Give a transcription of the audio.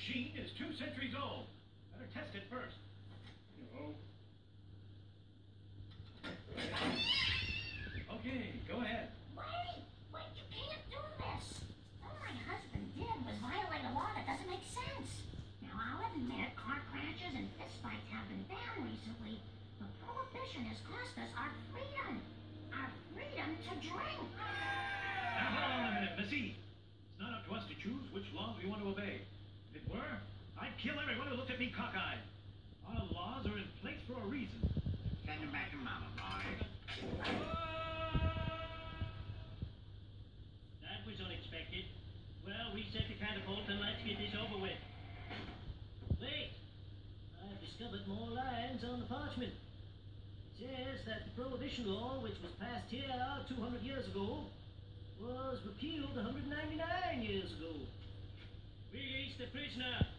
machine is 2 centuries old. Better test it first. No. Okay, go ahead. Wait, you can't do this. All my husband did was violate a law that doesn't make sense. Now, I'll admit car crashes and fistfights have been banned recently, but prohibition has cost us our freedom. Our freedom to drink. Now, hold on a minute, Missy. It's not up to us to choose which laws we want to obey. If it were, I'd kill everyone who looked at me cockeyed. Our laws are in place for a reason. Send him back to Mama, boy. That was unexpected. Well, reset the catapult and let's get this over with. Wait! I've discovered more lines on the parchment. It says that the Prohibition Law, which was passed here 200 years ago, was repealed 199 years ago. Release the prisoner!